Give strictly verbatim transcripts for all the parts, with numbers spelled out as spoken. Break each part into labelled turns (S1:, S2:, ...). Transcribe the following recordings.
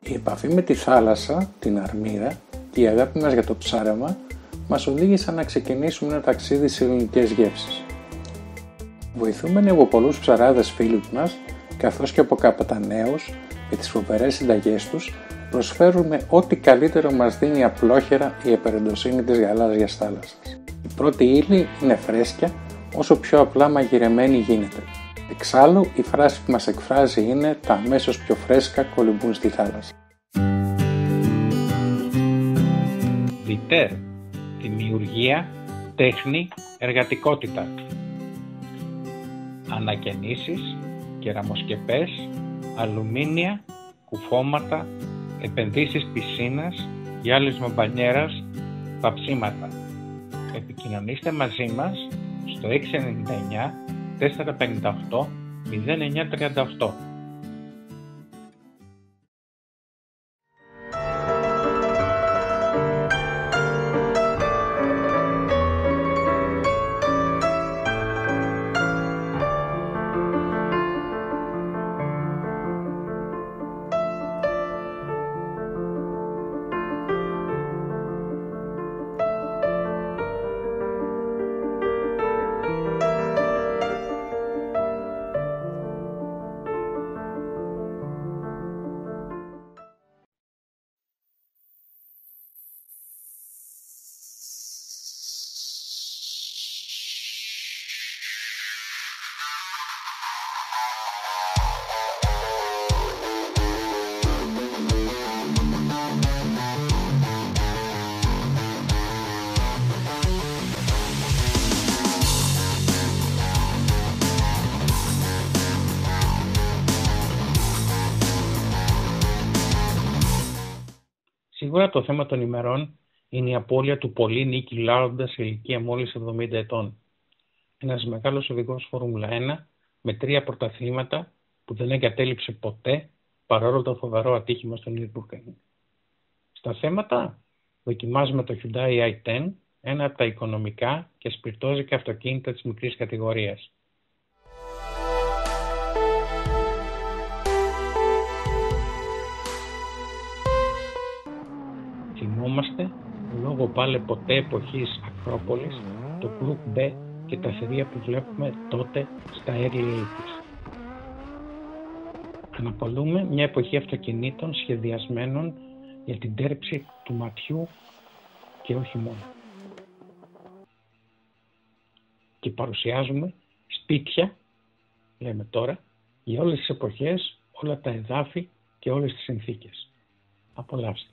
S1: Η επαφή με τη θάλασσα, την αρμύρα και η αγάπη μας για το ψάρεμα μας οδήγησαν να ξεκινήσουμε ένα ταξίδι σε ελληνικές γεύσεις. Βοηθούμενοι από πολλούς ψαράδες φίλους μας, καθώς και από καπεταναίους με τις φοβερές συνταγές τους, προσφέρουμε ό,τι καλύτερο μας δίνει απλόχερα η επερεντοσύνη της γαλάζιας θάλασσας. Η πρώτη ύλη είναι φρέσκια, όσο πιο απλά μαγειρεμένη γίνεται. Εξάλλου, η φράση που μας εκφράζει είναι «τα αμέσως πιο φρέσκα κολυμπούν στη θάλασσα».
S2: Διτέρ, δημιουργία, τέχνη, εργατικότητα. Ανακαινήσεις, κεραμοσκεπές, αλουμίνια, κουφώματα, επενδύσεις πισίνας, γυάλισμα μπανιέρας, παψίματα. Επικοινωνήστε μαζί μας στο έξι εννιά εννιά τέσσερα πέντε οκτώ μηδέν εννιά τριάντα οκτώ. Σίγουρα το θέμα των ημερών είναι η απώλεια του πολύ Νίκη Λάουντα σε ηλικία μόλις εβδομήντα ετών. Ένας μεγάλος οδηγός Φόρμουλα ένα με τρία πρωταθλήματα που δεν εγκατέλειψε ποτέ παρόλο το φοβερό ατύχημα στο Nürburgring. Στα θέματα δοκιμάζουμε το Hyundai άι δέκα, ένα από τα οικονομικά και σπιρτόζικα αυτοκίνητα της μικρής κατηγορίας. Θυμόμαστε, λόγω πάλι ποτέ εποχής Ακρόπολης, το Group B και τα θηρία που βλέπουμε τότε στα early ογδόντα. Αναπολούμε μια εποχή αυτοκινήτων σχεδιασμένων για την τέρψη του ματιού και όχι μόνο. Και παρουσιάζουμε σπίτια, λέμε τώρα, για όλες τις εποχές, όλα τα εδάφη και όλες τις συνθήκες. Απολαύστε.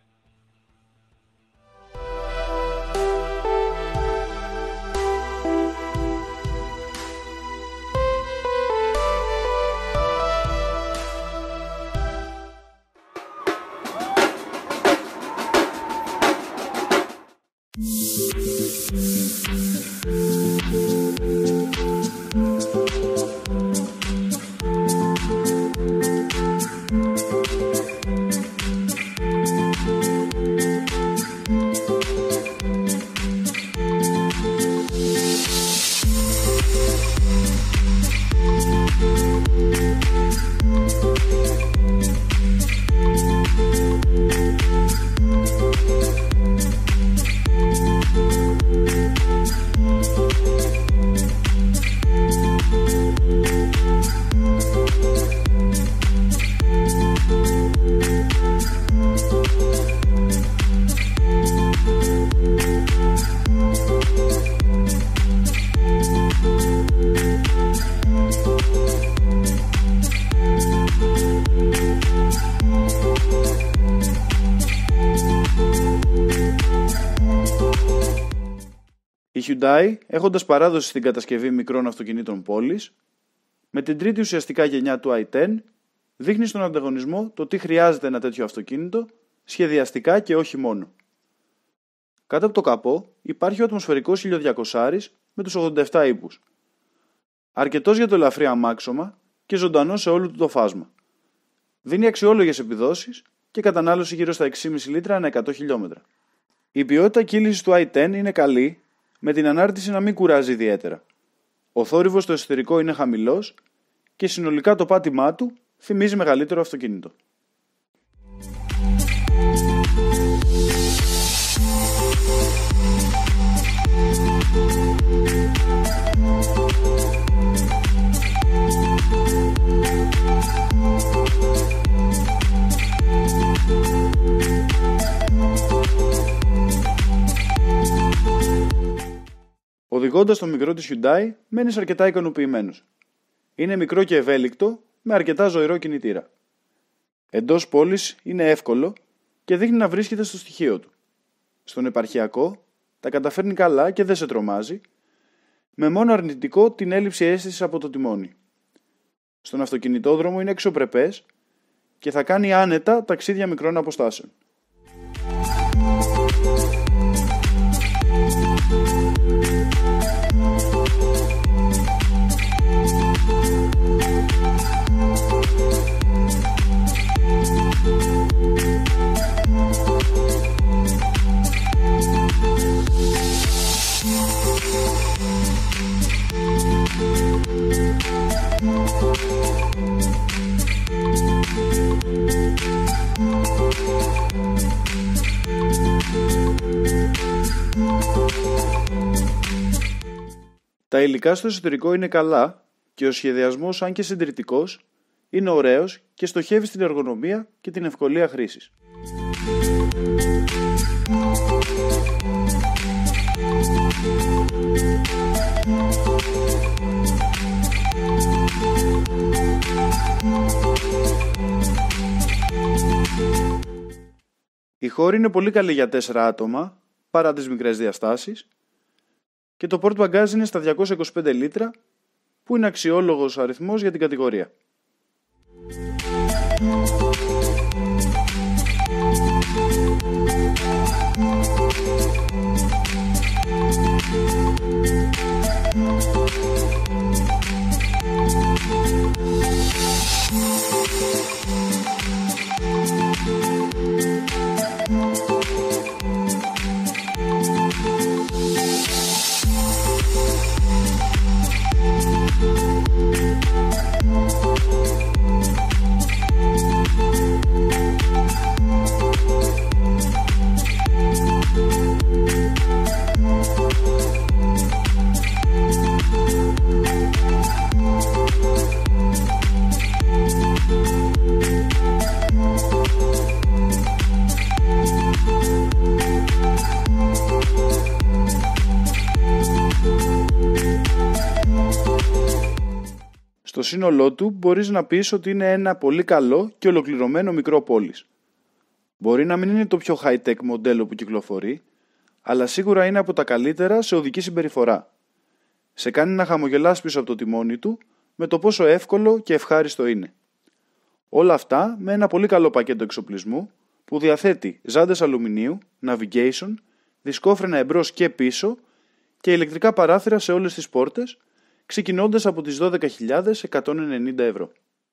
S3: Η Hyundai, έχοντας παράδοση στην κατασκευή μικρών αυτοκινήτων πόλης, με την τρίτη ουσιαστικά γενιά του άι δέκα, δείχνει στον ανταγωνισμό το τι χρειάζεται ένα τέτοιο αυτοκίνητο, σχεδιαστικά και όχι μόνο. Κάτω από το καπό υπάρχει ο ατμοσφαιρικός χίλια διακόσια με τους ογδόντα επτά ύπους. Αρκετός για το ελαφρύ αμάξωμα και ζωντανό σε όλο του το φάσμα. Δίνει αξιόλογες επιδόσεις και κατανάλωση γύρω στα έξι κόμμα πέντε λίτρα ανά εκατό χιλιόμετρα. Η ποιότητα κύλησης του άι δέκα είναι καλή, με την ανάρτηση να μην κουράζει ιδιαίτερα. Ο θόρυβος στο εσωτερικό είναι χαμηλός και συνολικά το πάτημά του θυμίζει μεγαλύτερο αυτοκίνητο. Οδηγώντας το μικρό της Hyundai, μένεις αρκετά ικανοποιημένος. Είναι μικρό και ευέλικτο, με αρκετά ζωηρό κινητήρα. Εντός πόλης είναι εύκολο και δείχνει να βρίσκεται στο στοιχείο του. Στον επαρχιακό τα καταφέρνει καλά και δεν σε τρομάζει, με μόνο αρνητικό την έλλειψη αίσθησης από το τιμόνι. Στον αυτοκινητόδρομο είναι αξιοπρεπές και θα κάνει άνετα ταξίδια μικρών αποστάσεων. Τα υλικά στο εσωτερικό είναι καλά και ο σχεδιασμός, αν και συντηρητικός, είναι ωραίος και στοχεύει στην εργονομία και την ευκολία χρήσης. Η χώρη είναι πολύ καλή για τέσσερα άτομα, παρά τις μικρές διαστάσεις, και το port bagage είναι στα διακόσια είκοσι πέντε λίτρα, που είναι αξιόλογος αριθμός για την κατηγορία. Στο σύνολό του μπορείς να πεις ότι είναι ένα πολύ καλό και ολοκληρωμένο μικρό πόλης. Μπορεί να μην είναι το πιο high-tech μοντέλο που κυκλοφορεί, αλλά σίγουρα είναι από τα καλύτερα σε οδική συμπεριφορά. Σε κάνει να χαμογελάς πίσω από το τιμόνι του με το πόσο εύκολο και ευχάριστο είναι. Όλα αυτά με ένα πολύ καλό πακέτο εξοπλισμού που διαθέτει ζάντες αλουμινίου, navigation, δισκόφρενα εμπρός και πίσω και ηλεκτρικά παράθυρα σε όλες τις πόρτες, ξεκινώντας από τις δώδεκα χιλιάδες εκατόν ενενήντα ευρώ.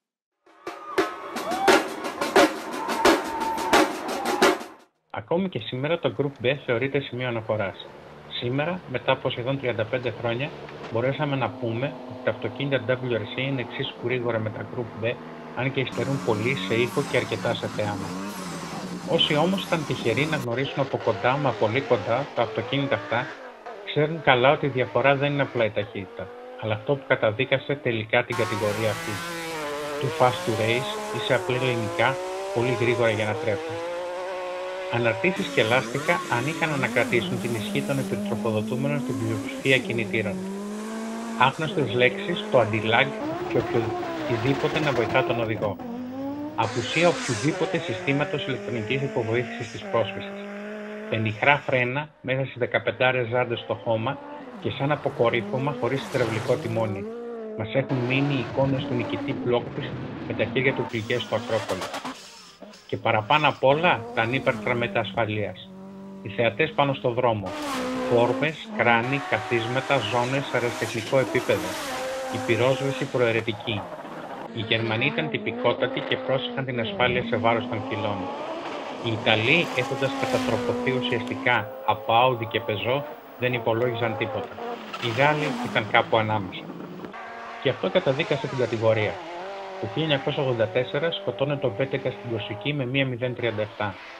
S2: Ακόμη και σήμερα το Group B θεωρείται σημείο αναφοράς. Σήμερα, μετά από σχεδόν τριάντα πέντε χρόνια, μπορέσαμε να πούμε ότι τα αυτοκίνητα ντάμπλιου αρ σι είναι εξίσου γρήγορα με τα Group B, αν και υστερούν πολύ σε ήχο και αρκετά σε θέαμα. Όσοι όμως ήταν τυχεροί να γνωρίσουν από κοντά, μα πολύ κοντά, τα αυτοκίνητα αυτά, ξέρουν καλά ότι η διαφορά δεν είναι απλά η ταχύτητα, αλλά αυτό που καταδίκασε τελικά την κατηγορία αυτή. Too fast to race ή σε απλά ελληνικά, πολύ γρήγορα για να τρέχουν. Αναρτήσεις και λάστιχα ανήκαν να κρατήσουν την ισχύ των υπερτροφοδοτούμενων στην πλειοψηφία κινητήρων. Άγνωστες λέξεις, το anti-lag και οποιοδήποτε να βοηθά τον οδηγό. Απουσία οποιοδήποτε συστήματος ηλεκτρονικής υποβοήθησης της πρόσφυσης. Πενιχρά φρένα μέσα στις δεκαπεντάρες ζάντες στο χώμα και σαν αποκορύφωμα χωρίς υδραυλικό τιμόνι. Μας έχουν μείνει οι εικόνες του νικητή πλόκτης με τα χέρια του πληγές στο Ακρόπολη. Και παραπάνω απ' όλα τα ανύπαρκτρα μέτρα ασφαλείας. Οι θεατές πάνω στο δρόμο. Φόρμες, κράνη, καθίσματα, ζώνες σε αεροτεχνικό επίπεδο. Η πυρόσβεση προαιρετική. Οι Γερμανοί ήταν τυπικότατοι και πρόσεχαν την ασφάλεια σε βάρος των φυλών. Οι Ιταλοί, έχοντας κατατροπωθεί ουσιαστικά από Audi και Peugeot, δεν υπολόγιζαν τίποτα. Οι Γάλλοι ήταν κάπου ανάμεσα. Και αυτό καταδίκασε την κατηγορία. Το χίλια εννιακόσια ογδόντα τέσσερα σκοτώνε τον Πέτεκα στην Κορσική με μία μηδέν τριάντα επτά.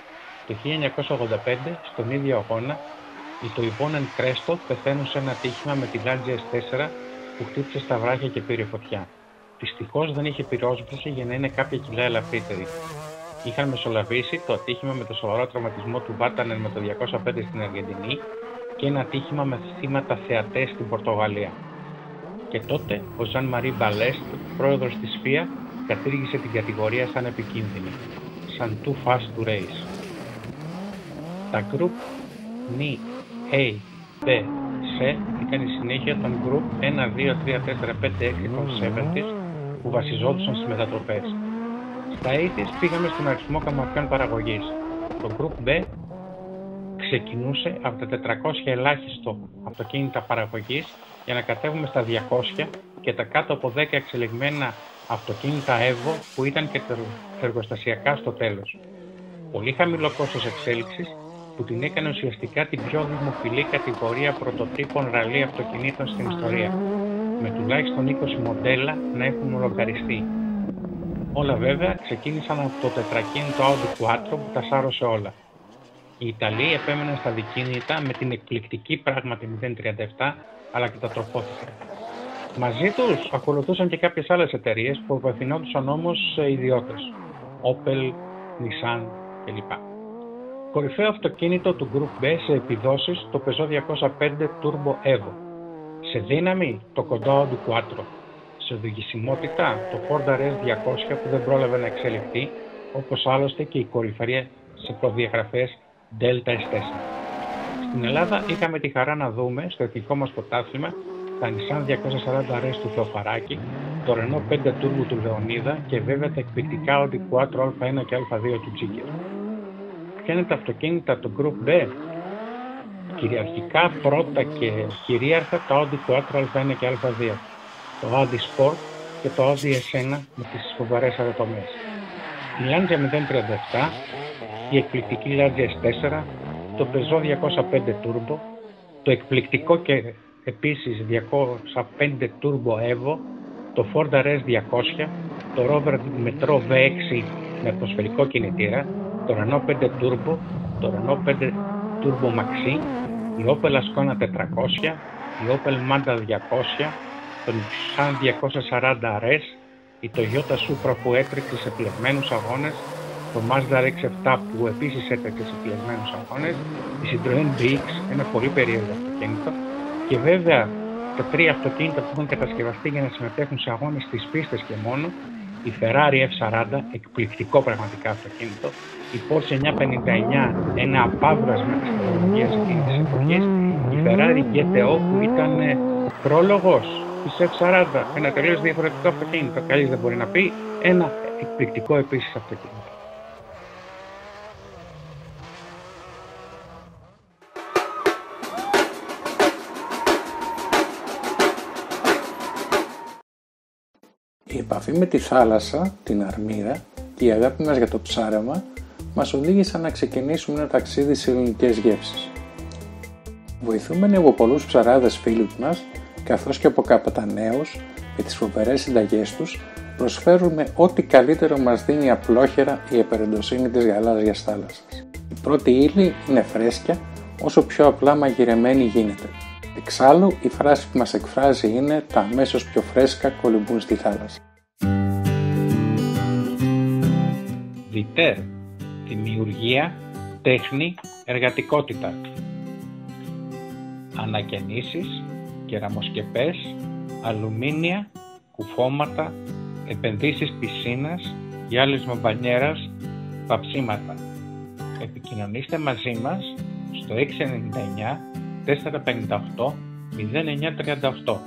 S2: Το χίλια εννιακόσια ογδόντα πέντε, στον ίδιο αγώνα, οι Toivonen Κρέστο πεθαίνουν σε ένα ατύχημα με τη Lancia ες τέσσερα που χτύπησε στα βράχια και πήρε φωτιά. Δυστυχώς δεν είχε πυρόσβεση για να είναι κάποια κιλά ελαφρύτερη. Είχαν μεσολαβήσει το ατύχημα με το σοβαρό τραυματισμό του Βάτανεν με το διακόσια πέντε στην Αργεντινή και ένα ατύχημα με θύματα θεατές στην Πορτογαλία. Και τότε ο Ζαν Μαρί Μπαλέστ, πρόεδρος της εφ άι έι, κατήργησε την κατηγορία σαν επικίνδυνη, σαν too fast to race. Τα group νι, A, B, C ήταν η συνέχεια των group ένα, δύο, τρία, τέσσερα, πέντε, έξι των εβδομήντα που βασιζόντουσαν στις μετατροπές. Στα ογδόντα πήγαμε στον αριθμό καμπαθιών παραγωγής. Το group B ξεκινούσε από τα τετρακόσια ελάχιστο αυτοκίνητα παραγωγής για να κατέβουμε στα διακόσια και τα κάτω από δέκα εξελιγμένα αυτοκίνητα Evo που ήταν και εργοστασιακά στο τέλος. Πολύ χαμηλό κόστος εξέλιξης που την έκανε ουσιαστικά την πιο δημοφιλή κατηγορία πρωτοτύπων ραλί αυτοκινήτων στην ιστορία, με τουλάχιστον είκοσι μοντέλα να έχουν λογαριστεί. Όλα βέβαια ξεκίνησαν από το τετρακίνητο Audi Quattro που τα σάρωσε όλα. Οι Ιταλοί επέμεναν στα δικίνητα με την εκπληκτική πράγματι μηδέν τριάντα επτά, αλλά και τα τροφόθηκαν. Μαζί τους ακολουθούσαν και κάποιες άλλες εταιρείες που απευθυνόντουσαν όμως σε ιδιώτες, Opel, Nissan κλπ. Κορυφαίο αυτοκίνητο του Group B σε επιδόσεις το Peugeot διακόσια πέντε Turbo Evo. Σε δύναμη το κοντό Audi Quattro. Σε οδηγησιμότητα το Ford αρ ες διακόσια που δεν πρόλαβε να εξελιχθεί, όπως άλλωστε και η κορυφαία σε προδιαγραφές Delta ες τέσσερα. Στην Ελλάδα είχαμε τη χαρά να δούμε στο εθνικό μας πρωτάθλημα τα Nissan διακόσια σαράντα αρ ες του Θεοφαράκη, το Renault πέντε Turbo του Λεωνίδα και βέβαια τα εκπληκτικά Audi Quattro Α ένα και Α δύο του Τζίκερ. Ποια είναι τα αυτοκίνητα του Group B? Κυριαρχικά πρώτα και κυρίαρχα τα Audi Quattro Α ένα και Α δύο, το Audi Sport και το Audi ες ένα με τις φοβερές αεροτομές. Η Lancia μηδέν τριάντα επτά, η εκπληκτική Lancia ες τέσσερα, το Peugeot διακόσια πέντε Turbo, το εκπληκτικό και επίσης διακόσια πέντε Turbo Evo, το Ford αρ ες διακόσια, το Rover Metro βι έξι με ατμοσφαιρικό κινητήρα, το Renault πέντε Turbo, το Renault πέντε Turbo Maxi, η Opel Ascona τετρακόσια, η Opel Manda διακόσια, το Nissan διακόσια σαράντα αρ ες, η Toyota Supra που έτρεξε σε επιλεγμένους αγώνες, το Mazda αρ εξ επτά που επίσης έτρεξε σε επιλεγμένους αγώνες, η Citroën μπι εξ, ένα πολύ περίεργο αυτοκίνητο, και βέβαια τα τρία αυτοκίνητα που έχουν κατασκευαστεί για να συμμετέχουν σε αγώνες στις πίστες και μόνο, η Ferrari εφ σαράντα, εκπληκτικό πραγματικά αυτοκίνητο, η Porsche εννιακόσια πενήντα εννιά, ένα απάβρασμα της τεχνολογίας εκείνης της εποχής, η Ferrari τζι τι ο που ήταν ο πρόλογος της εφ σαράντα, ένα τελείως διαφορετικό αυτοκίνητο, κανείς δεν μπορεί να πει, ένα εκπληκτικό επίσης αυτοκίνητο.
S1: Η επαφή με τη θάλασσα, την αρμίδα και η αγάπη μας για το ψάρεμα μας οδήγησαν να ξεκινήσουμε ένα ταξίδι σε ελληνικές γεύσεις. Βοηθούμενοι από πολλούς ψαράδες φίλους μας, καθώς και από καπεταναίους με τις φοβερές συνταγές τους, προσφέρουμε ό,τι καλύτερο μας δίνει η απλόχερα η επερεντοσύνη της γαλάζιας θάλασσας. Η πρώτη ύλη είναι φρέσκια, όσο πιο απλά μαγειρεμένη γίνεται. Εξάλλου, η φράση που μας εκφράζει είναι «τα αμέσως πιο φρέσκα κολυμπούν στη θάλασσα».
S2: Διτέρ, δημιουργία, τέχνη, εργατικότητα. Ανακαινήσεις, κεραμοσκεπές, αλουμίνια, κουφώματα, επενδύσεις πισίνας, γυάλισμα μπανιέρας, παψίματα. Επικοινωνήστε μαζί μας στο έξι εννιά εννιά τέσσερα πέντε οκτώ μηδέν εννιά τριάντα οκτώ.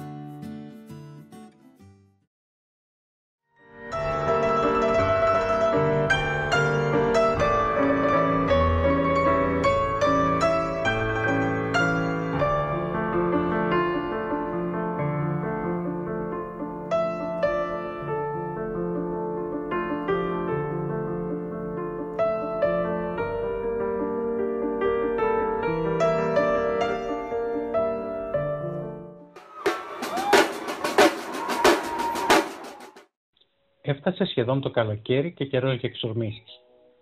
S2: Έφτασε σχεδόν το καλοκαίρι και καιρό για εξορμήσεις.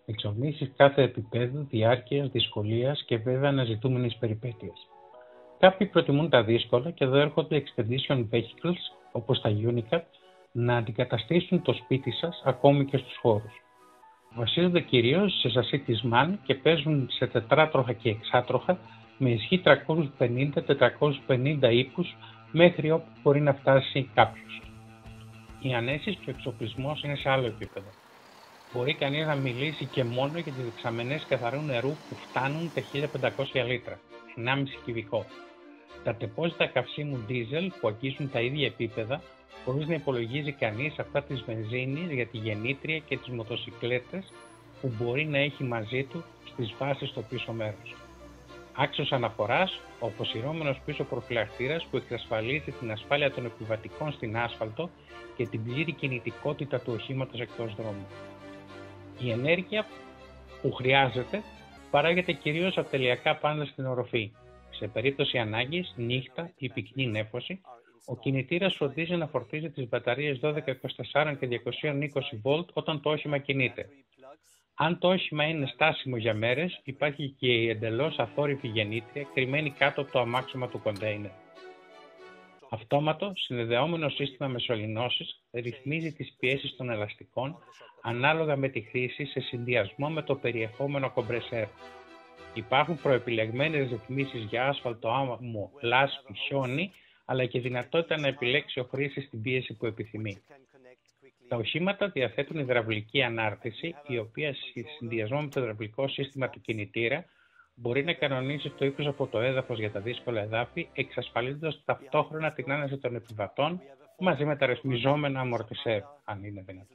S2: Εξομίσεις κάθε επίπεδου, διάρκειας, δυσκολίας και βέβαια αναζητούμενης περιπέτειας. Κάποιοι προτιμούν τα δύσκολα και εδώ έρχονται expedition vehicles, όπως τα Unicat, να αντικαταστήσουν το σπίτι σας ακόμη και στους χώρους. Βασίζονται κυρίως σε σασί της μαν και παίζουν σε τετράτροχα και εξάτροχα με ισχύ τριακόσιους πενήντα με τετρακόσιους πενήντα ύπους μέχρι όπου μπορεί να φτάσει κάποιος. Οι ανέσεις και ο εξοπλισμός είναι σε άλλο επίπεδο. Μπορεί κανείς να μιλήσει και μόνο για τις δεξαμενές καθαρού νερού που φτάνουν τα χίλια πεντακόσια λίτρα, ενάμιση κυβικό. Τα τεπόζιτα καυσίμου ντίζελ που αγγίζουν τα ίδια επίπεδα, χωρίς να υπολογίζει κανείς αυτά της βενζίνης για τη γεννήτρια και τις μοτοσικλέτες που μπορεί να έχει μαζί του στις βάσεις στο πίσω μέρος. Άξιος αναφοράς, ο αποσυρώμενος πίσω προφυλακτήρας που εξασφαλίζει την ασφάλεια των επιβατικών στην άσφαλτο και την πλήρη κινητικότητα του οχήματος εκτός δρόμου. Η ενέργεια που χρειάζεται παράγεται κυρίως από τελειακά πάνελ στην οροφή. Σε περίπτωση ανάγκης, νύχτα ή πυκνή νέφωση, ο κινητήρας φροντίζει να φορτίζει τις μπαταρίες δώδεκα, είκοσι τέσσερα και διακόσια είκοσι βολτ όταν το όχημα κινείται. Αν το όχημα είναι στάσιμο για μέρες, υπάρχει και η εντελώς αθόρυβη γεννήτρια κρυμμένη κάτω από το αμάξωμα του κοντέινερ. Αυτόματο, συνδεδεόμενο σύστημα μεσολυνώσης ρυθμίζει τις πιέσεις των ελαστικών ανάλογα με τη χρήση σε συνδυασμό με το περιεχόμενο κομπρεσέρ. Υπάρχουν προεπιλεγμένες ρυθμίσεις για άσφαλτο, άμμο, λάσπη, χιόνι, αλλά και δυνατότητα να επιλέξει ο χρήστης την πίεση που επιθυμεί. Τα οχήματα διαθέτουν υδραυλική ανάρτηση, η οποία σε συνδυασμό με το υδραυλικό σύστημα του κινητήρα μπορεί να κανονίσει το ύψος από το έδαφος για τα δύσκολα εδάφη, εξασφαλίζοντας ταυτόχρονα την άνεση των επιβατών μαζί με τα ρυθμιζόμενα αμορτισέρ, αν είναι δυνατόν.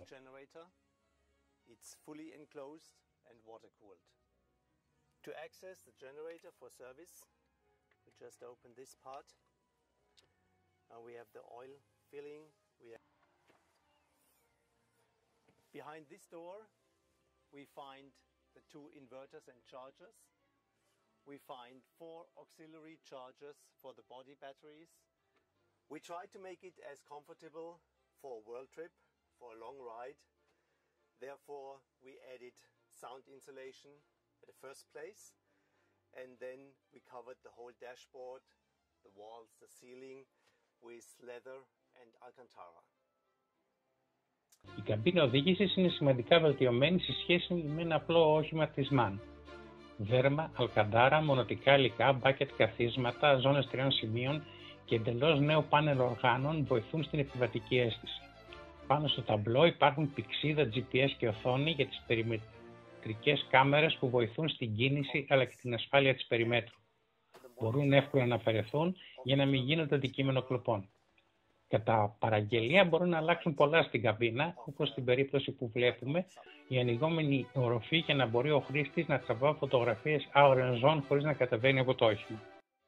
S4: To access the generator for service, we just open this part. And we have the oil filling. We have Behind this door, we find the two inverters and chargers. We find four auxiliary chargers for the body batteries. We try to make it as comfortable for a world trip, for a long ride. Therefore, we added sound insulation at the first place, and then we covered the whole dashboard, the walls, the ceiling with leather and alcantara.
S2: Η καμπίνα οδήγησης είναι σημαντικά βελτιωμένη σε σχέση με ένα απλό όχημα της μαν. Δέρμα, αλκαντάρα, μονοτικά υλικά, μπάκετ καθίσματα, ζώνες τριών σημείων και εντελώς νέο πάνελ οργάνων βοηθούν στην επιβατική αίσθηση. Πάνω στο ταμπλό υπάρχουν πηξίδα τζι πι ες και οθόνη για τις περιμετρικές κάμερες που βοηθούν στην κίνηση αλλά και την ασφάλεια της περιμέτρου. Μπορούν εύκολα να αφαιρεθούν για να μην γίνονται αντικείμενο κλοπών. Κατά παραγγελία μπορούν να αλλάξουν πολλά στην καμπίνα, όπως στην περίπτωση που βλέπουμε, η ανοιγόμενη οροφή για να μπορεί ο χρήστης να τραβά φωτογραφίες hour and zone χωρίς να κατεβαίνει από το όχημα.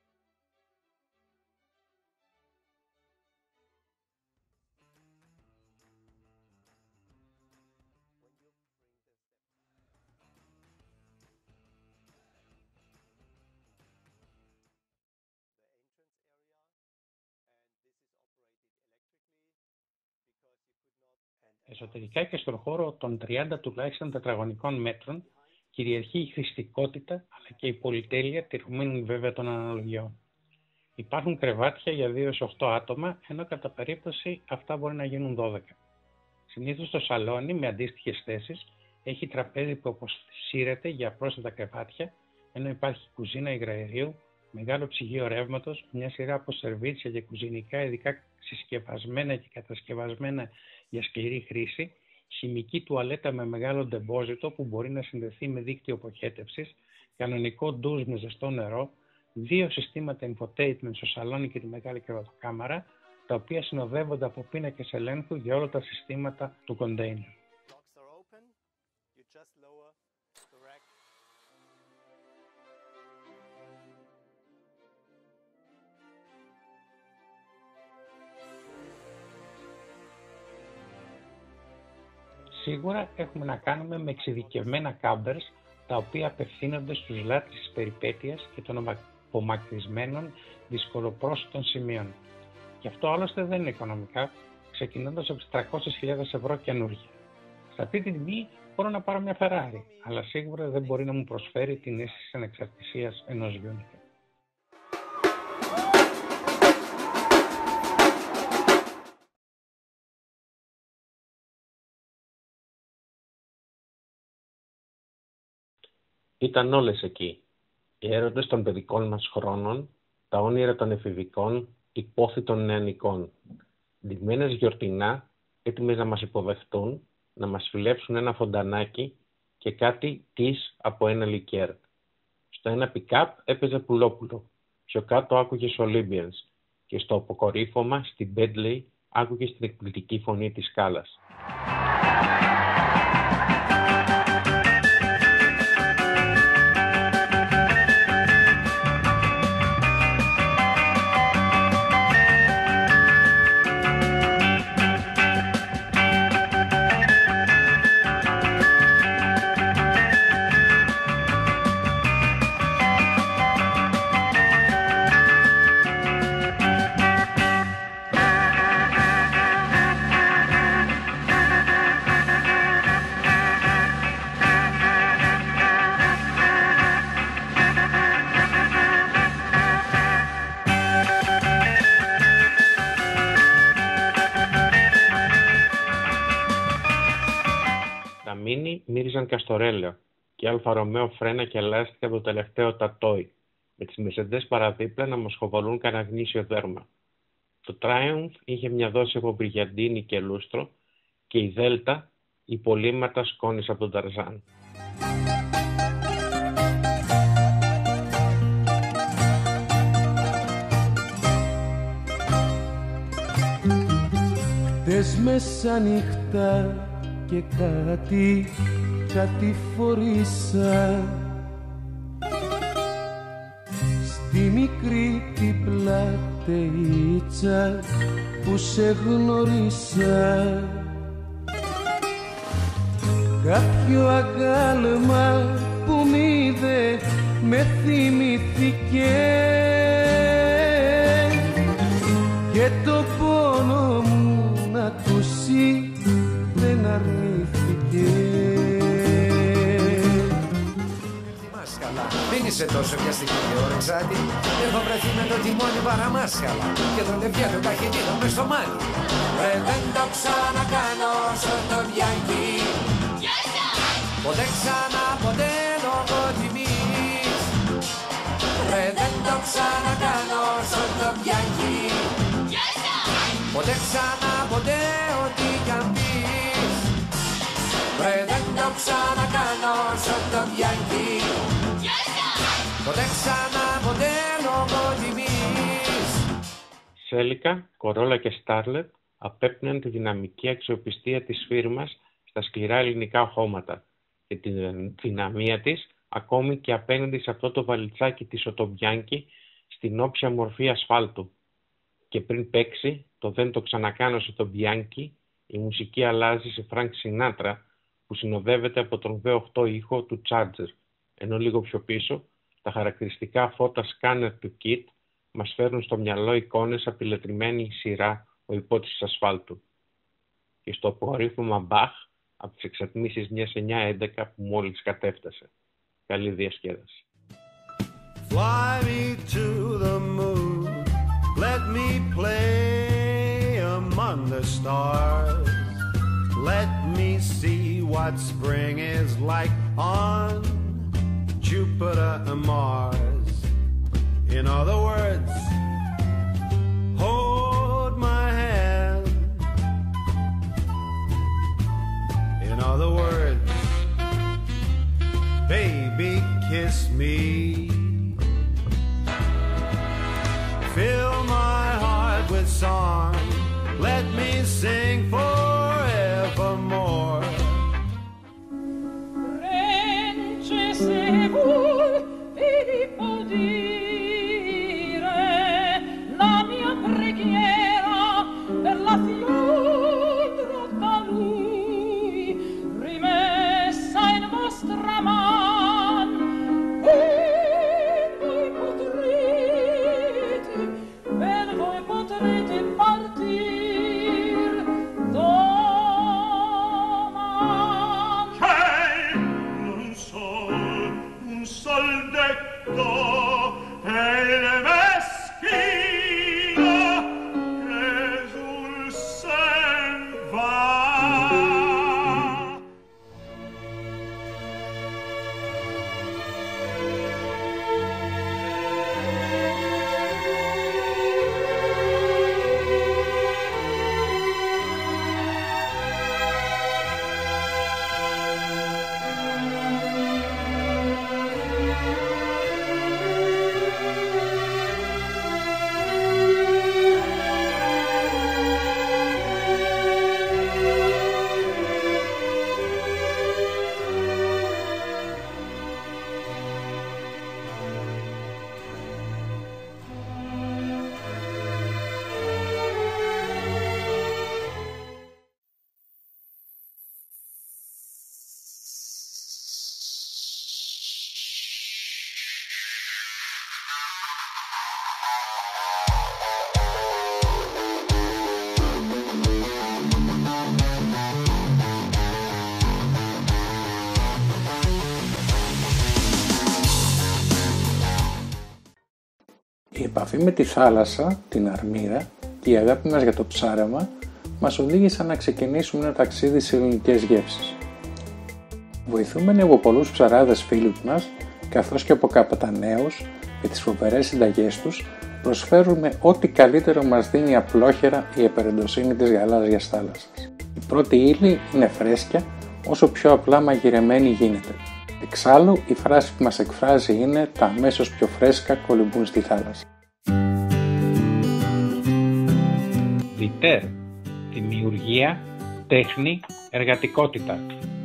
S2: Εσωτερικά και στον χώρο των τριάντα τουλάχιστον τετραγωνικών μέτρων κυριαρχεί η χρηστικότητα αλλά και η πολυτέλεια τηρουμένων βέβαια των αναλογιών. Υπάρχουν κρεβάτια για δύο έως οκτώ άτομα, ενώ κατά περίπτωση αυτά μπορεί να γίνουν δώδεκα. Συνήθως το σαλόνι με αντίστοιχες θέσεις έχει τραπέζι που αποσύρεται για πρόσθετα κρεβάτια, ενώ υπάρχει κουζίνα υγραερίου, μεγάλο ψυγείο ρεύματος, μια σειρά από σερβίτσια και κουζινικά ειδικά συσκευασμένα και κατασκευασμένα για σκληρή χρήση, χημική τουαλέτα με μεγάλο ντεμπόζιτο που μπορεί να συνδεθεί με δίκτυο αποχέτευσης, κανονικό ντουζ με ζεστό νερό, δύο συστήματα infotainment στο σαλόνι και τη μεγάλη κρεβατοκάμαρα, τα οποία συνοδεύονται από πίνακες ελέγχου για όλα τα συστήματα του κοντέινερ. Σίγουρα έχουμε να κάνουμε με εξειδικευμένα κάμπερς, τα οποία απευθύνονται στους λάτρεις της περιπέτειας και των απομακρυσμένων δυσκολοπρόσιτων σημείων. Γι' αυτό άλλωστε δεν είναι οικονομικά, ξεκινώντας από τις τριακόσιες χιλιάδες ευρώ καινούργια. Σε αυτή τη τιμή μπορώ να πάρω μια Ferrari, αλλά σίγουρα δεν μπορεί να μου προσφέρει την αίσθηση ανεξαρτησίας ενός Γιούνικα. Ήταν όλες εκεί. Οι έρωτες των παιδικών μας χρόνων, τα όνειρα των εφηβικών, οι πόθοι των νεανικών. Ντυμένες γιορτινά, έτοιμες να μας υποδεχτούν, να μας φιλέψουν ένα φοντανάκι και κάτι της από ένα λικέρ. Στο ένα πικάπ έπαιζε πουλόπουλο, πιο κάτω άκουγες Olympians και στο αποκορύφωμα, στην Bentley, άκουγες την εκπληκτική φωνή της σκάλας. Μίνι μύριζαν καστορέλαιο και Αλφα Ρωμαίο φρένα και λάστιχα από το τελευταίο τατόι, με τις Μερσεντές παραδίπλα να μοσχοβολούν κανένα γνήσιο δέρμα. Το Triumph είχε μια δόση από μπριγιαντίνη και λούστρο και η Δέλτα υπολείμματα σκόνης από τον Ταρζάν.
S5: Χτες μεσάνυχτα και κάτι, κάτι φορήσα στη μικρή την πλατεΐτσα που σε γνωρίσα. Κάποιο αγάλμα που μ' είδε με θυμηθήκε και το πόνο μου να ακούσει δεν αρνήθηκε.
S6: Μάσκαλα, μην είσαι τόσο βιαστική και ορεξάτη. Έχω βρεθεί με το τιμόνι παραμάσκαλα και τον λευκιά του καχυτήρα μες στο μάτι. Ρε δεν το ξανακάνω στο Bianchi. Ποτέ ξανά, ποτέ λόγω τιμής. Ρε δεν το ξανακάνω στο Bianchi. Ποτέ ξανά, ποτέ ό,τι κι αν πεις. Ρε δεν το ξανακάνω στο Bianchi. Ποτέ ξανά, ποτέ λόγω τιμής.
S2: Σέλικα, Κορόλα και Στάρλετ απέπνεαν τη δυναμική αξιοπιστία της φίρμας στα σκληρά ελληνικά χώματα και τη δυναμία της ακόμη και απέναντι σε αυτό το βαλιτσάκι της Οτομπιάνκη στην όποια μορφή ασφάλτου. Και πριν παίξει το «Δεν το ξανακάνω σε τον Bianchi», η μουσική αλλάζει σε Frank Sinatra που συνοδεύεται από τον βι οκτώ ήχο του Charger, ενώ λίγο πιο πίσω τα χαρακτηριστικά φώτα σκάνερ του Kit μας φέρνουν στο μυαλό εικόνες από τη λετρημένη σειρά «Ο υπότης της ασφάλτου». Και στο απορρίφωμα Bach από τις εξατμίσεις μιας εννιά έντεκα που μόλις κατέφτασε. Καλή διασκέδαση.
S7: Fly me to the moon, let me play among the stars. Let me see what spring is like on Jupiter and Mars. In other words, hold my hand. In other words, baby, kiss me. Fill my heart with song. Let me sing forevermore.
S8: Rence se vuol vi può dire la mia preghiera per la fiora da lui rimessa in vostra man. E voi potrete, per voi potrete partir domani.
S1: επαφή με τη θάλασσα, την αρμύρα και η αγάπη μας για το ψάρεμα μας οδήγησαν να ξεκινήσουμε ένα ταξίδι σε ελληνικές γεύσεις. Βοηθούμενοι από πολλούς ψαράδες φίλους μας, καθώς και από καπεταναίους με τις φοβερές συνταγές τους, προσφέρουμε ό,τι καλύτερο μας δίνει απλόχερα η επερεντοσύνη της γαλάζιας θάλασσας. Η πρώτη ύλη είναι φρέσκια, όσο πιο απλά μαγειρεμένη γίνεται. Εξάλλου, η φράση που μας εκφράζει είναι «τα αμέσως πιο φρέσκα κολυμπούν στη θάλασσα».
S2: Διτέρ, δημιουργία, τέχνη, εργατικότητα.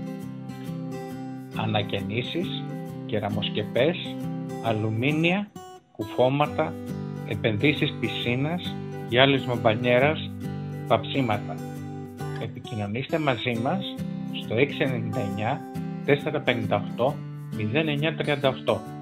S2: Ανακαινήσεις, κεραμοσκεπές, αλουμίνια, κουφώματα, επενδύσεις πισίνας, γυάλισμα μπανιέρας, παψίματα. Επικοινωνήστε μαζί μας στο έξι εννιά εννιά τέσσερα πέντε οκτώ μηδέν εννιά τριάντα οκτώ.